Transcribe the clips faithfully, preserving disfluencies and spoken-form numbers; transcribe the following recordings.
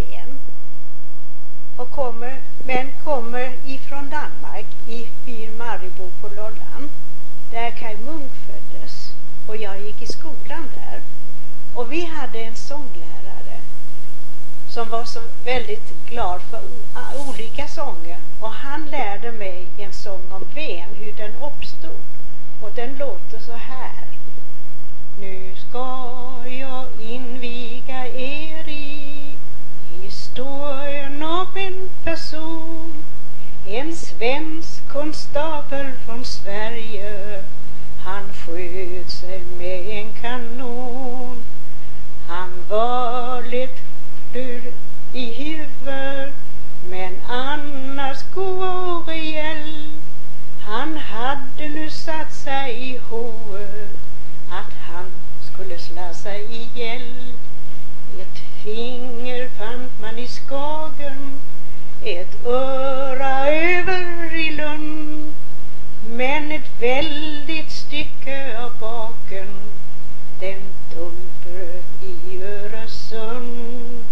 Ven och kommer, men kommer ifrån Danmark, i byn Maribor på Lolland, där Kaj Munk föddes, och jag gick i skolan där. Och vi hade en sånglärare som var så väldigt glad för o- olika sånger, och han lärde mig en sång om Ven, hur den uppstod, och den låter så här. Nu ska jag inviga er i historien om en person, en svensk konstapel från Sverige. Han sköt sig med en kanon. Han var lite flyr i huvudet, men annars går rejäl. Han hade nu satt sig i huvudet att han skulle slå sig ihjäl. Ett finger fann man i skagen, ett öra över i Lund, men ett väldigt stycke av baken, den dumpade i Öresund.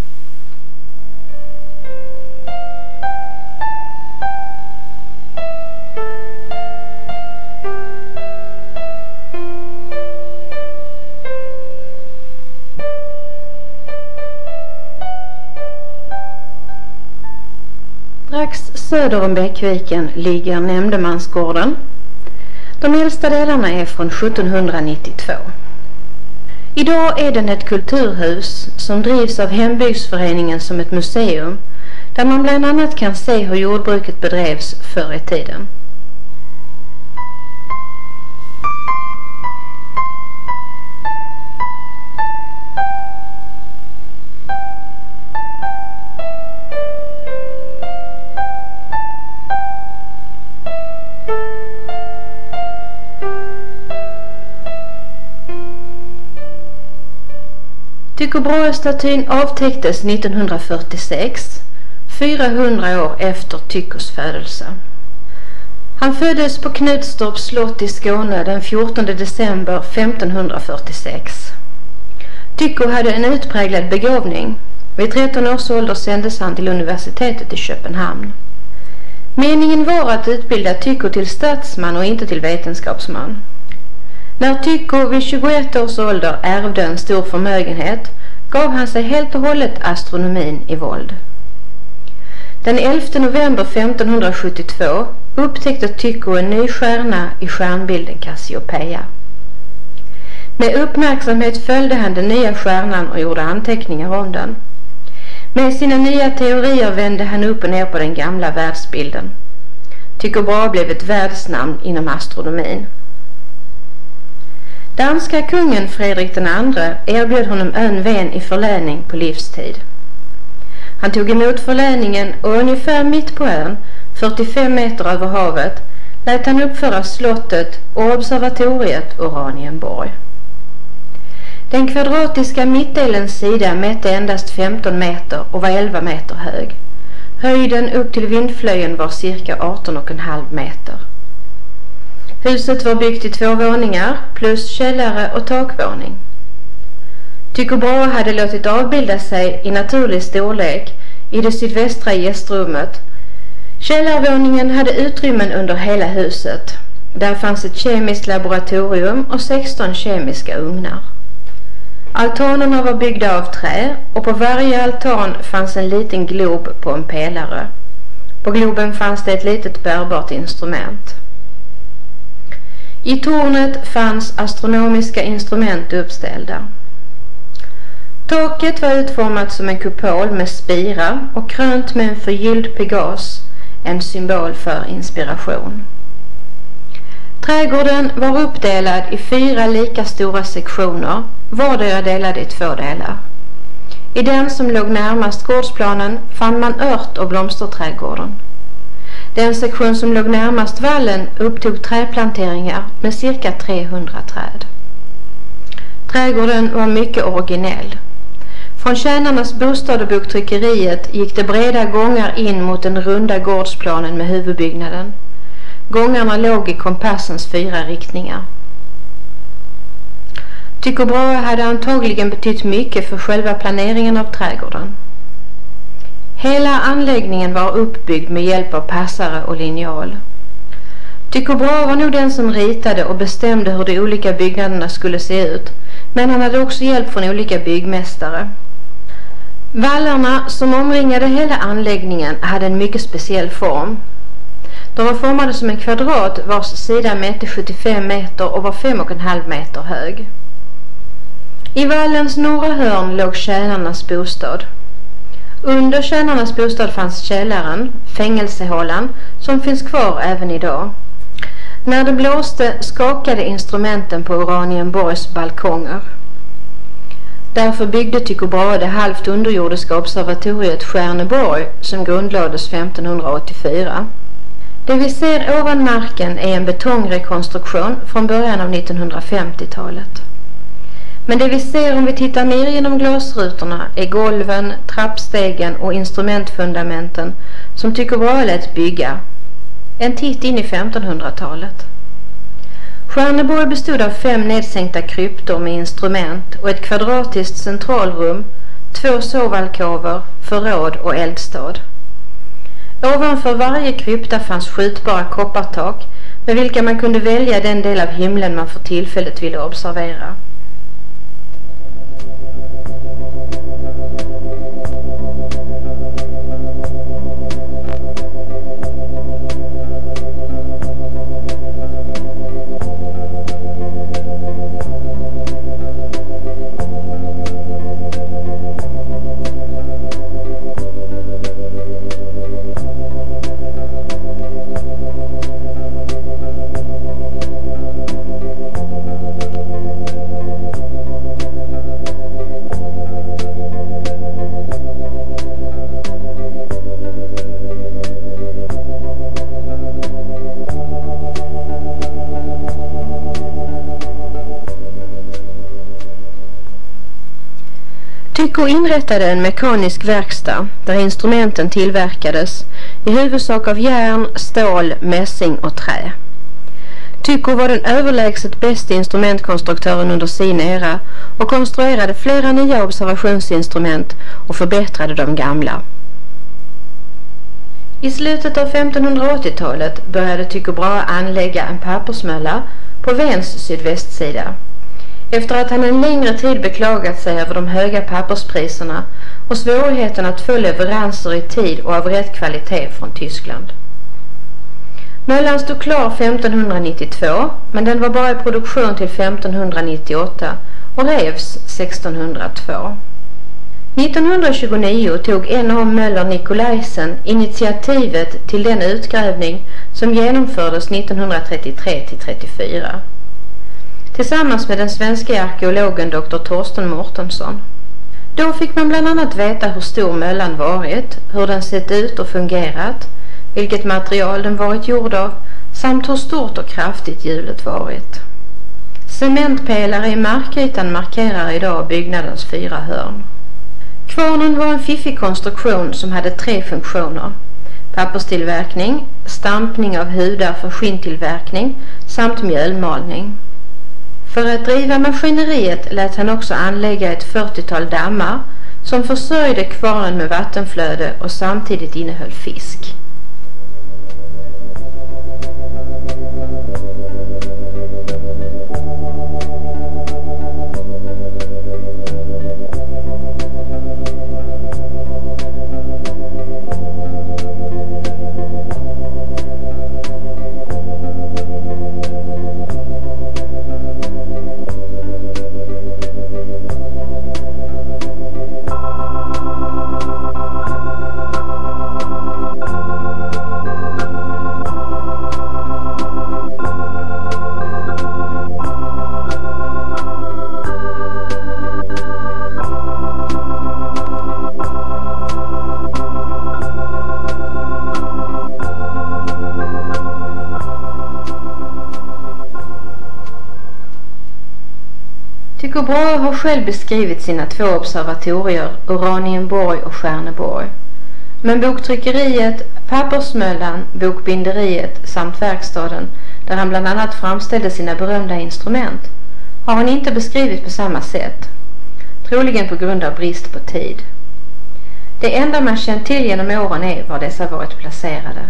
Strax söder om Bäckviken ligger Nämndemansgården. De äldsta delarna är från sjuttonhundranittiotvå. Idag är den ett kulturhus som drivs av hembygdsföreningen som ett museum, där man bland annat kan se hur jordbruket bedrevs förr i tiden. Tycho Brahe-statyn avtäcktes nittonhundrafyrtiosex, fyrahundra år efter Tychos födelse. Han föddes på Knutstorps slott i Skåne den fjortonde december femtonhundrafyrtiosex. Tycho hade en utpräglad begåvning. Vid tretton års ålder sändes han till universitetet i Köpenhamn. Meningen var att utbilda Tycho till statsman och inte till vetenskapsman. När Tycho vid tjugoett års ålder ärvde en stor förmögenhet gav han sig helt och hållet astronomin i våld. Den elfte november femtonhundrasjuttiotvå upptäckte Tycho en ny stjärna i stjärnbilden Cassiopeia. Med uppmärksamhet följde han den nya stjärnan och gjorde anteckningar om den. Med sina nya teorier vände han upp och ner på den gamla världsbilden. Tycho Brahe blev ett världsnamn inom astronomin. Danska kungen Fredrik den andre erbjöd honom ön Ven i förläning på livstid. Han tog emot förläningen och ungefär mitt på ön, fyrtiofem meter över havet, lät han uppföra slottet och observatoriet Oranienborg. Den kvadratiska mittdelens sida mätte endast femton meter och var elva meter hög. Höjden upp till vindflöjen var cirka arton komma fem meter. Huset var byggt i två våningar plus källare och takvåning. Tycho Brahe hade låtit avbilda sig i naturlig storlek i det sydvästra gästrummet. Källarvåningen hade utrymmen under hela huset. Där fanns ett kemiskt laboratorium och sexton kemiska ugnar. Altanerna var byggda av trä och på varje altan fanns en liten glob på en pelare. På globen fanns det ett litet bärbart instrument. I tornet fanns astronomiska instrument uppställda. Taket var utformat som en kupol med spira och krönt med en förgylld pegas, en symbol för inspiration. Trädgården var uppdelad i fyra lika stora sektioner, vardera delad i två delar. I den som låg närmast gårdsplanen fann man ört- och blomsterträdgården. Den sektion som låg närmast vallen upptog träplanteringar med cirka trehundra träd. Trädgården var mycket originell. Från tjänarnas bostad och boktryckeriet gick det breda gångar in mot den runda gårdsplanen med huvudbyggnaden. Gångarna låg i kompassens fyra riktningar. Tycho Brahe hade antagligen betytt mycket för själva planeringen av trädgården. Hela anläggningen var uppbyggd med hjälp av passare och linjal. Tycho Brahe var nog den som ritade och bestämde hur de olika byggnaderna skulle se ut, men han hade också hjälp från olika byggmästare. Vallarna som omringade hela anläggningen hade en mycket speciell form. De var formade som en kvadrat vars sida mätte sjuttiofem meter och var fem och en halv meter hög. I vallens norra hörn låg tjänarnas bostad. Under tjänarnas bostad fanns källaren, fängelsehålan, som finns kvar även idag. När det blåste skakade instrumenten på Oranienborgs balkonger. Därför byggde Tycho Brahe det halvt underjordiska observatoriet Stjärneborg som grundlades femtonhundraåttiofyra. Det vi ser ovan marken är en betongrekonstruktion från början av nittonhundrafemtiotalet. Men det vi ser om vi tittar ner genom glasrutorna är golven, trappstegen och instrumentfundamenten som Tycho Brahe lät bygga. En titt in i femtonhundratalet. Stjärneborg bestod av fem nedsänkta kryptor med instrument och ett kvadratiskt centralrum, två sovalkover, förråd och eldstad. Ovanför varje krypta fanns skjutbara koppartak med vilka man kunde välja den del av himlen man för tillfället ville observera. Tycho inrättade en mekanisk verkstad där instrumenten tillverkades i huvudsak av järn, stål, mässing och trä. Tycho var den överlägset bästa instrumentkonstruktören under sin era och konstruerade flera nya observationsinstrument och förbättrade de gamla. I slutet av femtonhundraåttiotalet började Tycho Brahe anlägga en pappersmölla på Vens sydvästsida. Efter att han en längre tid beklagat sig över de höga papperspriserna och svårigheten att få leveranser i tid och av rätt kvalitet från Tyskland. Möllan stod klar femtonhundranittiotvå, men den var bara i produktion till femtonhundranittioåtta och revs sextonhundratvå. nittonhundratjugonio tog en av Möller Nikolajsen initiativet till den utgrävning som genomfördes nittonhundratrettiotre till trettiofyra. Tillsammans med den svenska arkeologen doktor Torsten Mårtensson. Då fick man bland annat veta hur stor möllan varit, hur den sett ut och fungerat, vilket material den varit gjord av, samt hur stort och kraftigt hjulet varit. Cementpelare i markytan markerar idag byggnadens fyra hörn. Kvarnen var en fiffig konstruktion som hade tre funktioner: papperstillverkning, stampning av hudar för skinntillverkning samt mjölmalning. För att driva maskineriet lät han också anlägga ett fyrtiotal dammar som försörjde kvarnen med vattenflöde och samtidigt innehöll fisk. Tycho Brahe har själv beskrivit sina två observatorier, Oranienborg och Stjärneborg. Men boktryckeriet, pappersmöllan, bokbinderiet samt verkstaden, där han bland annat framställde sina berömda instrument, har han inte beskrivit på samma sätt, troligen på grund av brist på tid. Det enda man känt till genom åren är var dessa varit placerade.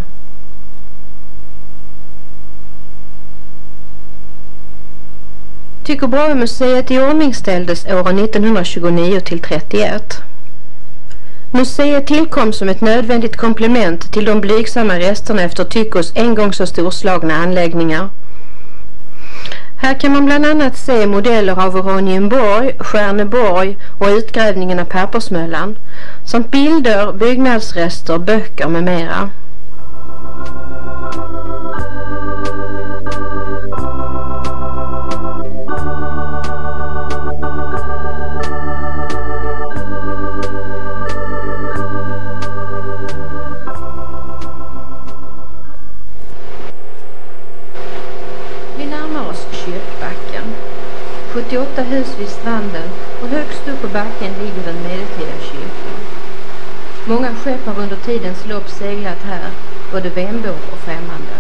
Tycho Brahe-museet iordningställdes åren nittonhundratjugonio till trettioett. Museet tillkom som ett nödvändigt komplement till de blygsamma resterna efter Tychos en gång så storslagna anläggningar. Här kan man bland annat se modeller av Oranienborg, Stjärneborg och utgrävningen av Pappersmöllan, samt bilder, byggnadsrester, böcker med mera. sjuttioåtta hus vid stranden och högst upp på backen ligger den medeltida kyrkan. Många skepp har under tidens lopp seglat här, både vänbor och främmande.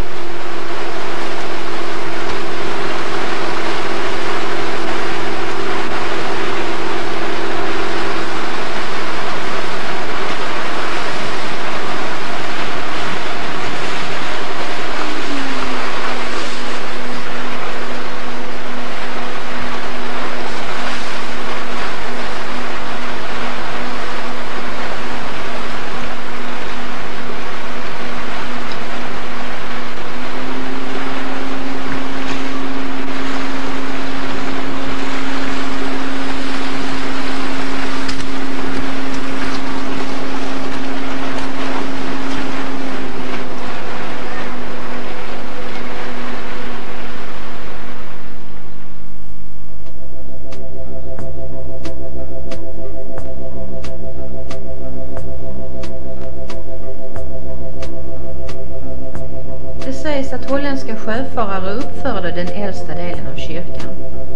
Att holländska sjöfarare uppförde den äldsta delen av kyrkan.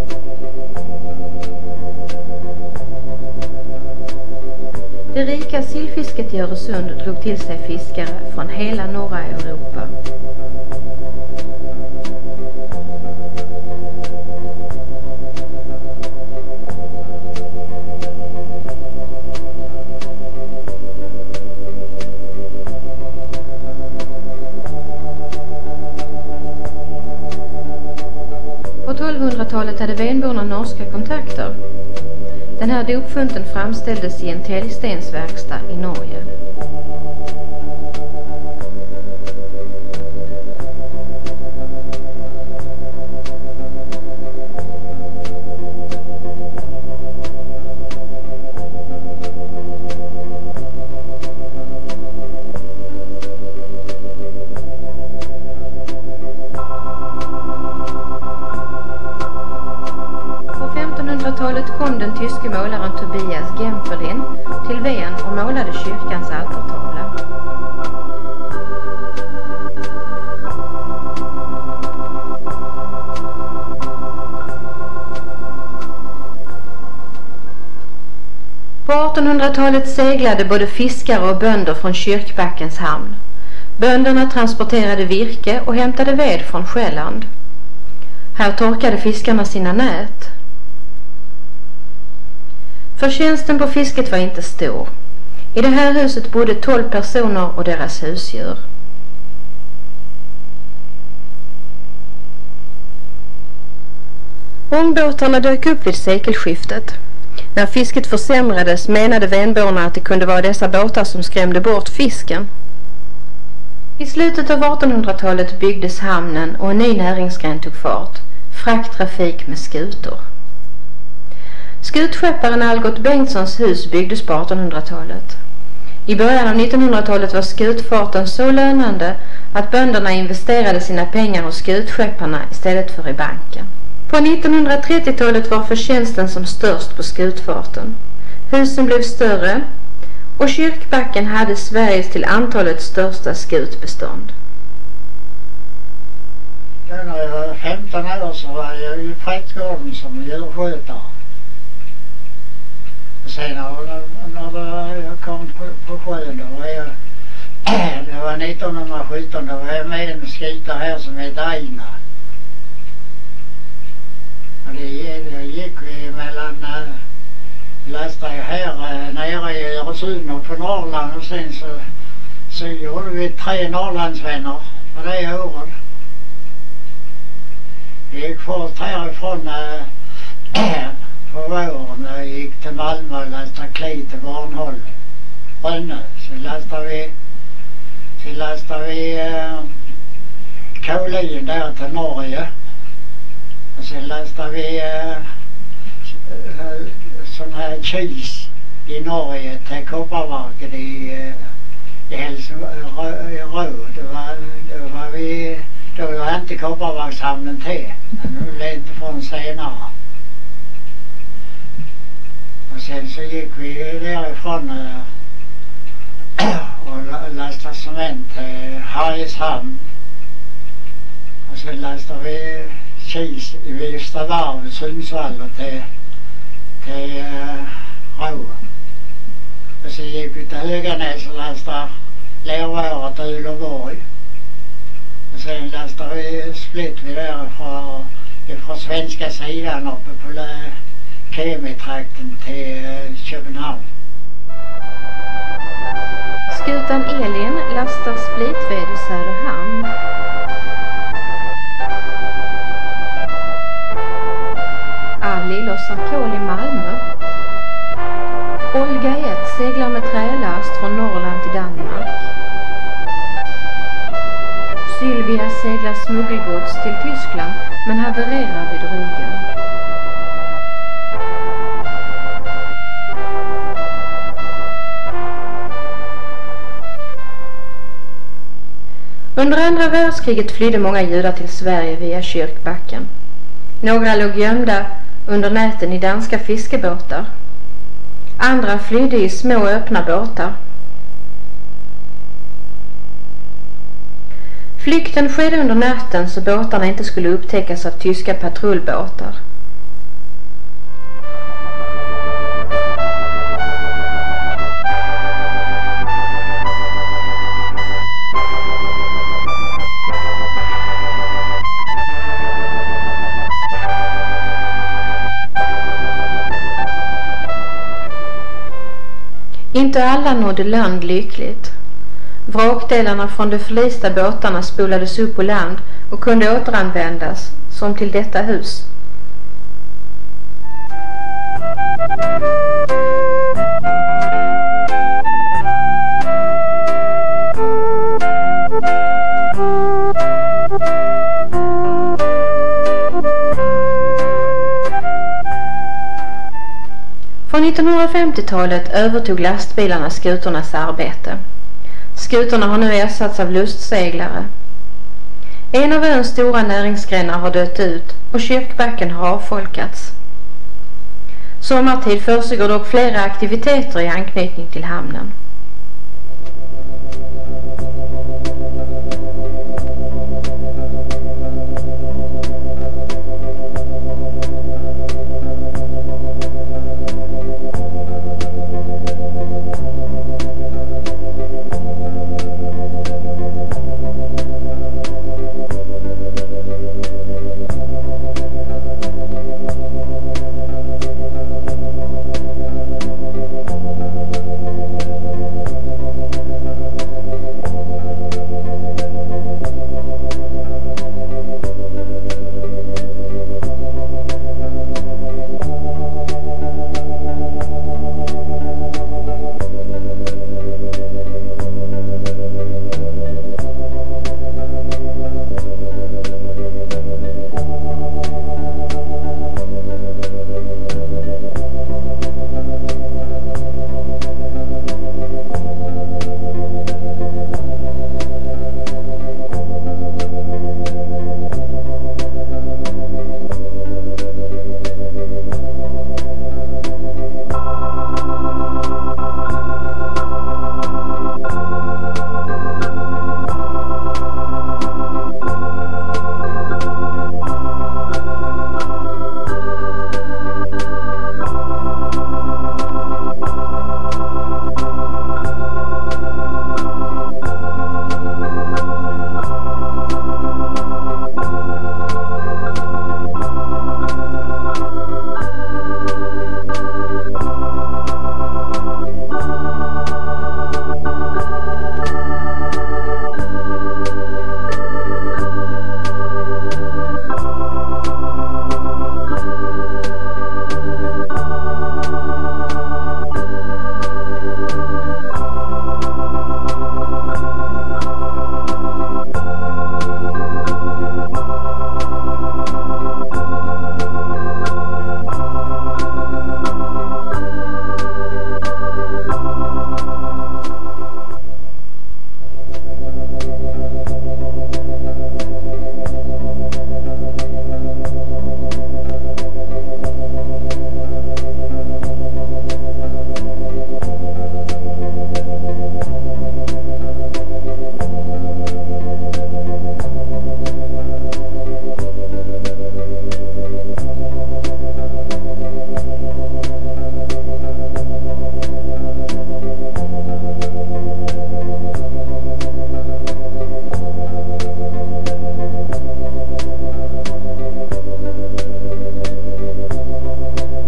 Det rika sillfisket i Öresund drog till sig fiskare från hela norra Europa. På tolvhundratalet hade venborna norska kontakter. Den här dopfunten framställdes i en täljstensverkstad i Norge. Kom den tyske målaren Tobias Gemfelin till Ven och målade kyrkans altertavla. På artonhundratalet seglade både fiskare och bönder från Kyrkbackens hamn. Bönderna transporterade virke och hämtade ved från Själland. Här torkade fiskarna sina nät. Förtjänsten på fisket var inte stor. I det här huset bodde tolv personer och deras husdjur. Ångbåtarna dök upp vid sekelskiftet. När fisket försämrades menade vänborna att det kunde vara dessa båtar som skrämde bort fisken. I slutet av artonhundratalet byggdes hamnen och en ny näringsgren tog fart. Frakttrafik med skutor. Skutskepparen Algot Bengtssons hus byggdes på artonhundratalet. I början av nittonhundratalet var skutfarten så lönande att bönderna investerade sina pengar hos skutskepparna istället för i banken. På nittonhundratrettiotalet var förtjänsten som störst på skutfarten. Husen blev större och Kyrkbacken hade Sveriges till antalet största skutbestånd. Ja, när jag var femton år så var jag i prästgården som djurskötare. Sen när, när jag kom på, på sjön, då var jag, det var nittonhundrasjutton, då var jag med en skita här som heter Aina. Och det, det gick vi mellan, lastade jag här nere i Öresund och på Norrland och sen så, så gjorde vi tre Norrlandsvänner för det året. Vi gick först härifrån äh, på våren och gick till Malmö och lastade kli till Bornholm. Rönne. Så lastade vi, så lastade vi äh, kolin där till Norge. Och sen lastade vi äh, äh, sån här kis i Norge till Kopparverket i, äh, i Helsingborg. Det var, det var vi, då var inte Kopparverkshamnen till. Men nu lite från senare. Och sen så gick vi därifrån äh, och lastade cement till Hargshamn. Och sen lastade vi kis i Vistavarv i Sundsvall och till, till uh, Rå. Och sen gick vi till Höganäs och lastade lervara till Uleåborg. Och sen lastade vi split vi därifrån ifrån svenska sidan uppe på Kemitrakten till uh, Köpenhamn. Skutan Elin lastar splitved i Söderhamn. Ali lossar kol i Malmö. Olga ett seglar med trälast från Norrland till Danmark. Sylvia seglar smuggelgods till Tyskland men havererar vid Rügen. Under andra världskriget flydde många judar till Sverige via Kyrkbacken. Några låg gömda under näten i danska fiskebåtar. Andra flydde i små öppna båtar. Flykten skedde under natten så båtarna inte skulle upptäckas av tyska patrullbåtar. Inte alla nådde land lyckligt. Vrakdelarna från de förlista båtarna spolades upp på land och kunde återanvändas, som till detta hus. Från nittonhundrafemtiotalet övertog lastbilarna skutornas arbete. Skutorna har nu ersatts av lustseglare. En av öns stora näringsgrenar har dött ut och Kyrkbacken har avfolkats. Sommartid försiggår dock flera aktiviteter i anknytning till hamnen.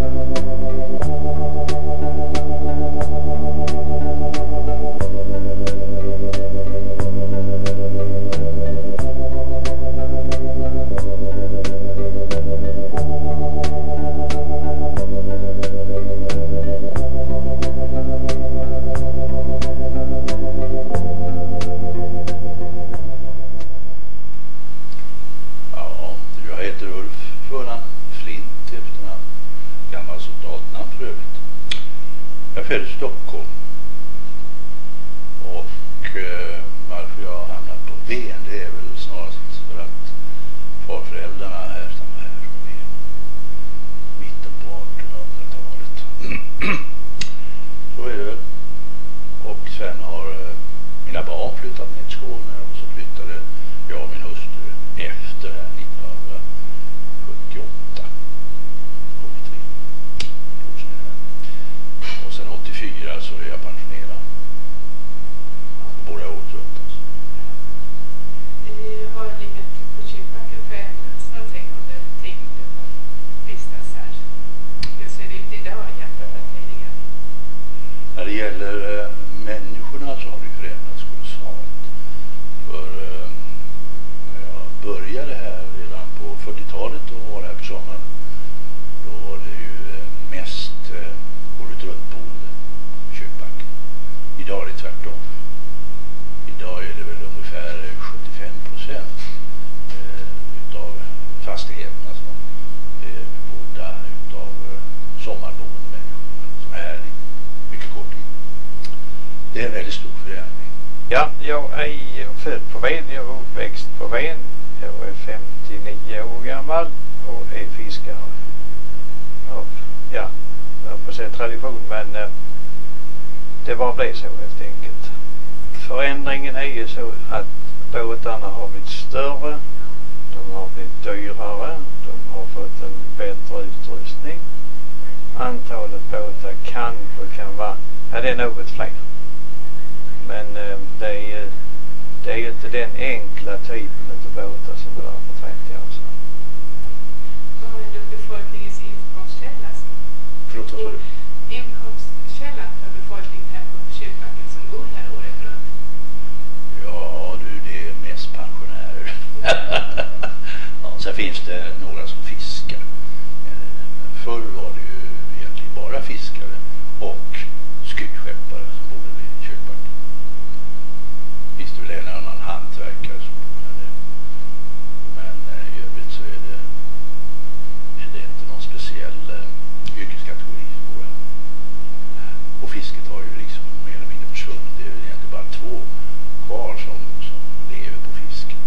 Född i Stockholm och eh, varför jag hamnat på Ven, det är väl snarast för att farföräldrarna härstammar här från Ven, mitten på artonhundratalet. Så är det väl. Och sen har eh, mina barn flyttat ner till Skåne och så flyttade jag och min hustru efter här nittonhundrasjuttioåtta. Kommit vi. Och sen åttiofyra så är jag pensionerad. Och bor jag året runt alltså. Har livet på Kyrkbacken förändrats någonting under tiden du har vistats här? Hur ser det ut idag jämfört med tidigare? När det gäller äh, människorna så har det förändrats kolossalt. För äh, när jag började här redan på fyrtiotalet och var här på sommaren, då var det ju äh, mest äh, året runt boende på Kyrkbacken. Idag är det tvärtom. Idag är det väl ungefär sjuttiofem procent eh, utav fastigheterna som är bodda utav eh, sommarboende människor som är här i mycket kort tid. Det är en väldigt stor förändring. Ja, jag är född på Ven, jag är uppväxt på Ven. Jag är femtionio år gammal och är fiskare av, ja, jag får säga tradition, men eh, det bara blev så helt enkelt. Förändringen är ju så att båtarna har blivit större, de har blivit dyrare, de har fått en bättre utrustning. Antalet båtar kanske kan vara, ja, det är något fler. Men eh, det är ju det är ju inte den enkla typen av båtar som det var för trettio år sedan. Vad har du befolkningens inkomstkälla? Förlåt, vad sa du? Inkomstkälla för befolkningen här på Kyrkbacken som bor här året runt? Ja du, det är mest pensionärer. Ja, sen finns det några som fiskar. Förr var det ju egentligen bara fiskare och skuttskeppare som bodde vid Kyrkbacken. Finns det väl en annan hantverkare som bor här. Men eh, i övrigt så är det, är det inte någon speciell eh, yrkeskategori som bor här. Och fisket har ju liksom mer eller mindre försvunnit. Det är ju egentligen bara två kvar som, som lever på fisket.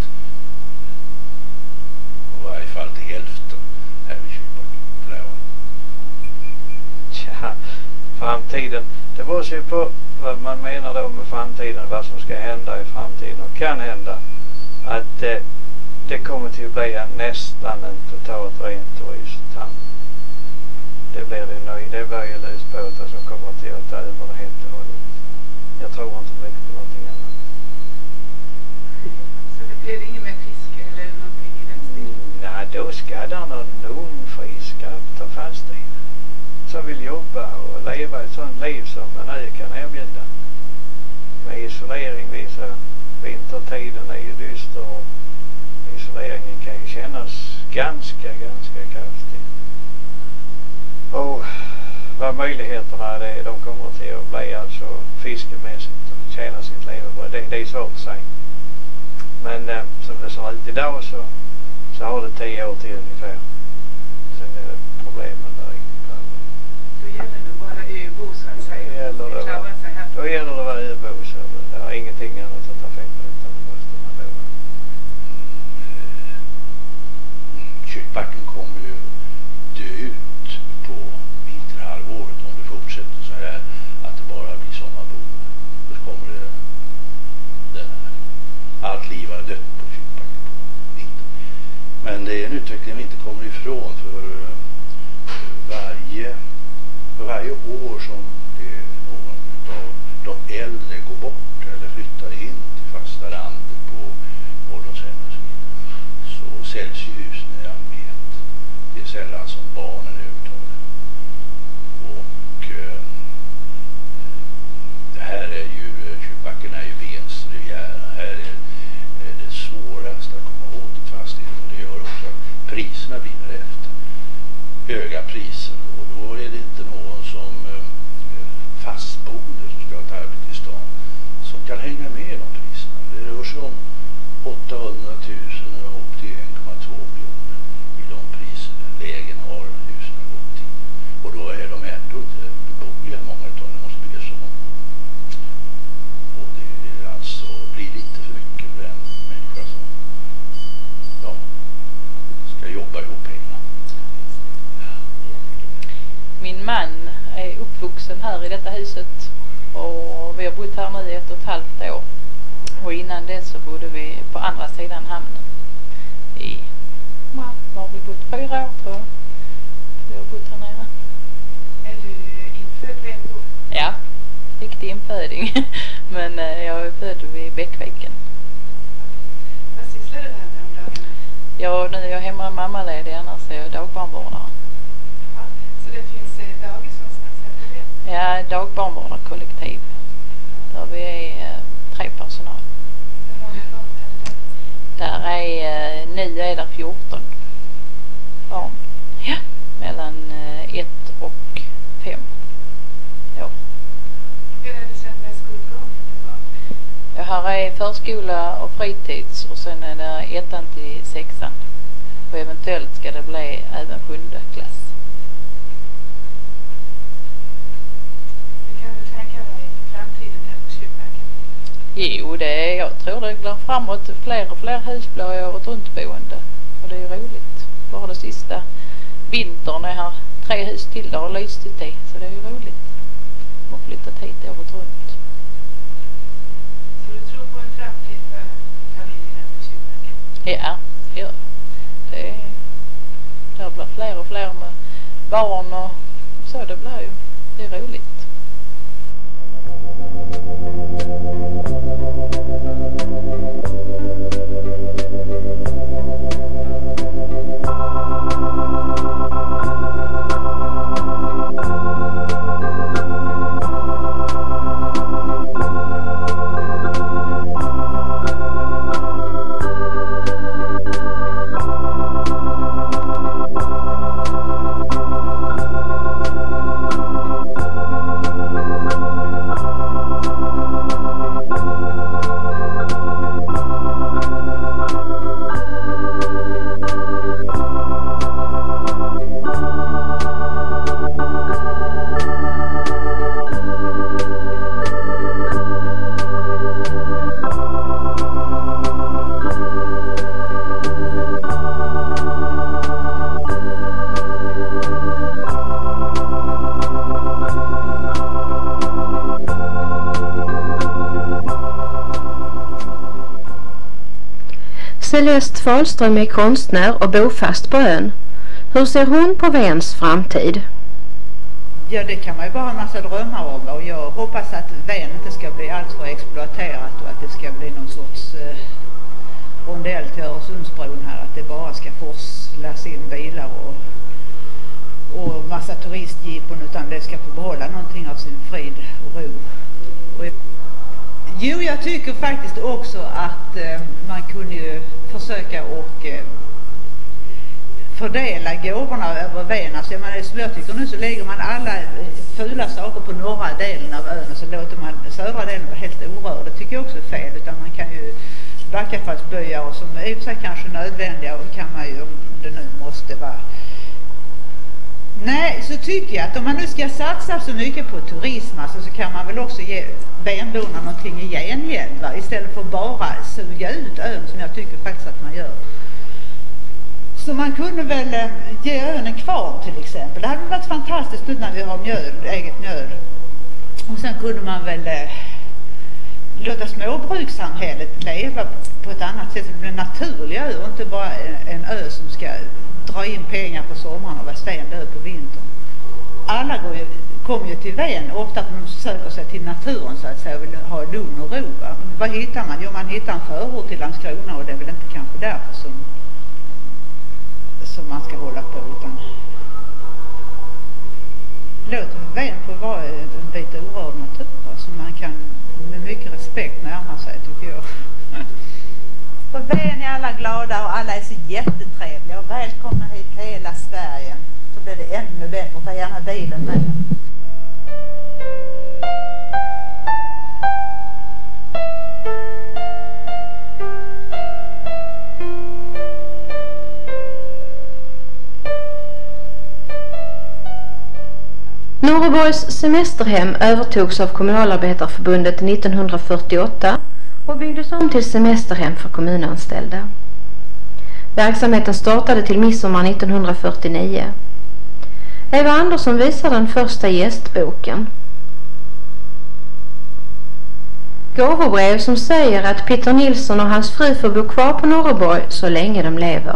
Och i varje fall till hälften här vid Kyrkbacken för närvarande. Tja, framtiden. Det beror ju på vad man menar då med framtiden, vad som ska hända i framtiden. Och kan hända att eh, det kommer till att bli en, nästan en totalt ren turisthamn. Det blir det nöjd. Det blir ju lusbåtar som kommer till att ta över det helt och hållet. Jag tror inte mycket på någonting annat. Så det blir det inget med fiske eller någonting i den stilen? Mm, nej, då ska där någon ung fiskare ta fast i det. Som vill jobba och leva ett sånt liv som en ö kan erbjuda. Med isolering, vissa vintertiden är ju dyster och isoleringen kan ju kännas ganska, ganska kraftig. Och vad möjligheterna är, de kommer till att bli alltså fiskemässigt och tjäna sitt levebröd. Det, det är svårt att säga. Men eh, som det ser ut idag så, så har det tio år till ungefär. Sen är det problemen där i. Då gäller det bara öbo så att säga. Då gäller det, klara sig här. då gäller det att vara öbo, så det är ingenting annat att ta fel på, utan det måste man då vara. Kyrkbacken kommer ju dö ut på vinterhalvåret om det fortsätter så här att det bara blir sommarboende. Då kommer det, det allt liv har dött på Kyrkbacken på vintern. Men det är en utveckling vi inte kommer ifrån. då är de ändå inte beboeliga, många av dem måste byggas om. Och det är alltså blir lite för mycket för en människa som ja, ska jobba ihop pengarna. Min man är uppvuxen här i detta huset och vi har bott här nu i ett och ett halvt år. Och innan det så bodde vi på andra sidan hamnen. I, ja, var vi bott fyra år tror jag. Vi har bott här nere. Är du infödd Venbo? Ja, riktig inföding. Men eh, jag är född vid Bäckviken. Vad sysslar du här med om dagarna? Ja, nu är jag hemma mammaledig, annars är jag dagbarnvårdare. Ja, så det finns eh, dagis någonstans här på det? Ja, dagbarnvårdarkollektiv. Där vi är eh, tre personal. Hur många barn är det där? Där är, eh, nu är där fjorton barn. Ja, mellan eh, ett och fem år. Hur är det sen med skolgången till barn? Ja, här är förskola och fritids och sen är det ettan till sexan. Och eventuellt ska det bli även sjunde klass. Du kan väl tänka dig framtiden här på Kyrkbacken? Jo, det är, jag tror det går framåt. Fler och fler hus blir året runt boende. Och det är ju roligt. Bara det sista vintern är här tre hus till där och lyst i. Så det är ju roligt. Man har flyttat hit året runt. Så du tror på en framtid för familjen här på Kyrkbacken? Ja, ja. Det är, det blir fler och fler med barn och så det blir ju. Det är roligt. Celeste Fahlström är konstnär och bofast på ön. Hur ser hon på Vens framtid? Ja, det kan man ju bara ha en massa drömmar om, och jag hoppas att Ven inte ska bli alltför exploaterat och att det ska bli någon sorts eh, rondell till Öresundsbron här, att det bara ska forslas in bilar och, och massa turistjippon, utan det ska få behålla någonting av sin frid och ro. Och, jo, jag tycker faktiskt också att eh, man kunde ju försöka och eh, fördela gåvorna över Ven. Alltså, jag menar, som jag tycker nu så lägger man alla fula saker på norra delen av ön och så låter man södra delen vara helt orörd. Det tycker jag också är fel, utan man kan ju backafallsbyar och som i och för sig kanske nödvändiga, och kan man ju, om det nu måste vara. Nej, så tycker jag att om man nu ska satsa så mycket på turism, alltså, så kan man väl också ge Venborna någonting i gengäld, va? Istället för bara suga ut ön, som jag tycker faktiskt att man gör. Så man kunde väl eh, ge ön en kvarn till exempel. Det hade varit fantastiskt nu när vi har mjöl, eget mjöl. Och sen kunde man väl eh, låta småbrukssamhället leva på ett annat sätt. Det blir en naturlig ö och inte bara en, en ö som ska dra in pengar på sommaren och vara stendöd på vintern. Alla går ju, kommer ju till Ven ofta för de söker sig till naturen, så att säga, och vill ha lugn och ro. Va? Vad hittar man? Jo, man hittar en förort till Landskrona, och det är väl inte kanske därför som som man ska hålla på, utan låt Ven få vara en bit orörd natur, som man kan med mycket respekt närma sig, tycker jag. På Ven är alla glada och alla är så jättetrevliga och välkomna hit hela Sverige. Så blir det ännu bättre, ta gärna bilen med. Norreborgs semesterhem övertogs av Kommunalarbetarförbundet nittonhundrafyrtioåtta och byggdes om till semesterhem för kommunanställda. Verksamheten startade till midsommar nittonhundrafyrtionio. Eva Andersson visar den första gästboken. Gåvobrev som säger att Peter Nilsson och hans fru får bo kvar på Norreborg så länge de lever.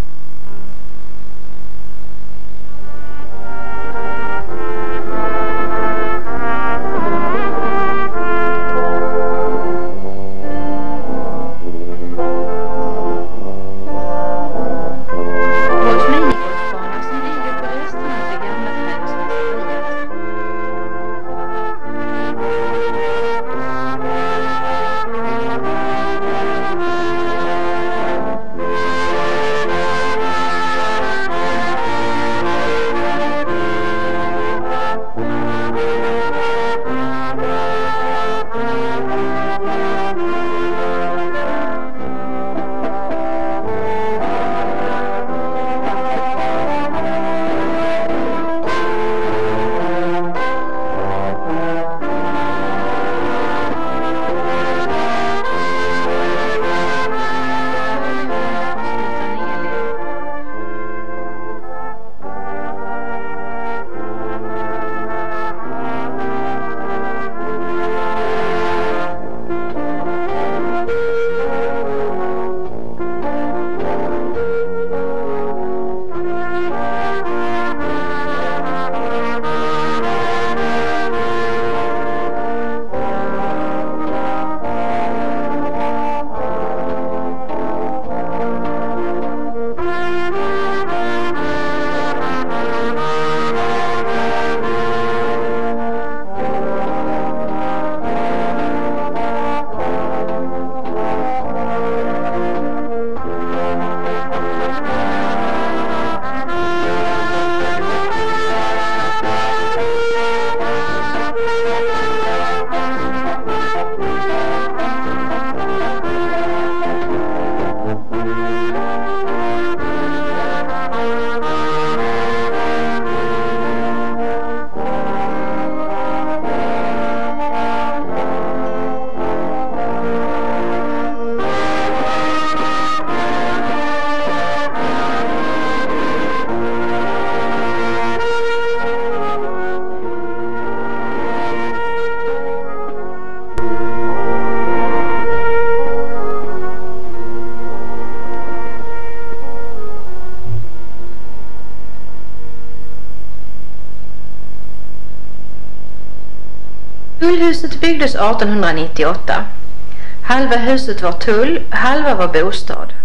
Tullhuset byggdes artonhundranittioåtta. Halva huset var tull, halva var bostad.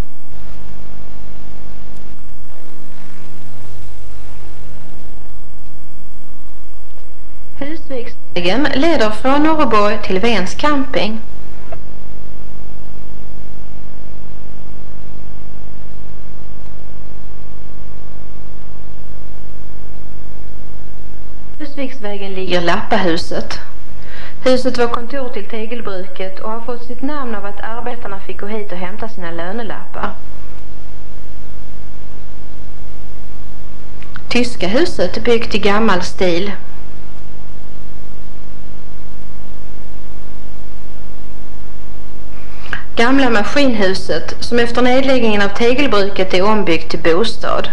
Husviksvägen leder från Norreborg till Vens camping. Husviksvägen ligger Lappahuset. Huset var kontor till tegelbruket och har fått sitt namn av att arbetarna fick gå hit och hämta sina lönelappar. Tyska huset byggt i gammal stil. Gamla maskinhuset som efter nedläggningen av tegelbruket är ombyggt till bostad.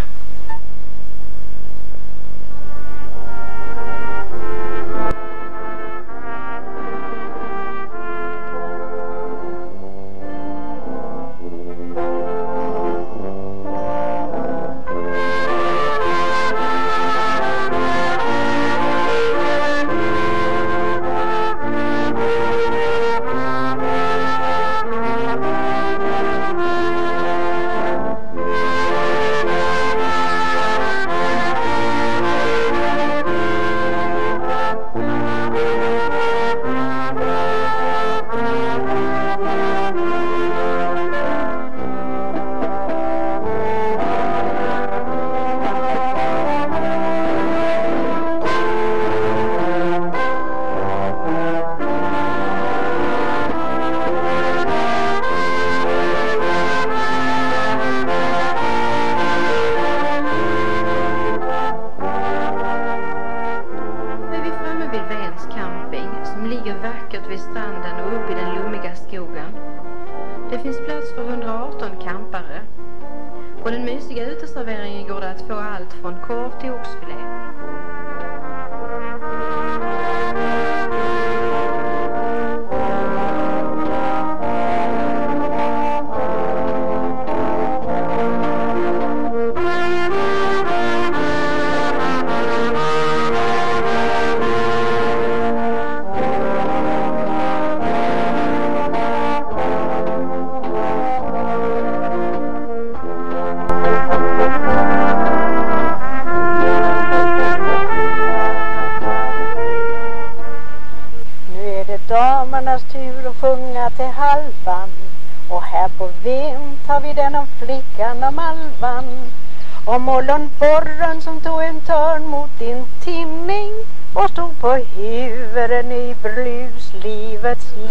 tappare. På den mysiga uteserveringen går det att få allt från korv till oxfilé. Damernas tur att sjunga till halvan, och här på vind tar vi den om flickan om alvan. Om ollonborren som tog en törn mot din tinning och stod på huvuden i bruslivets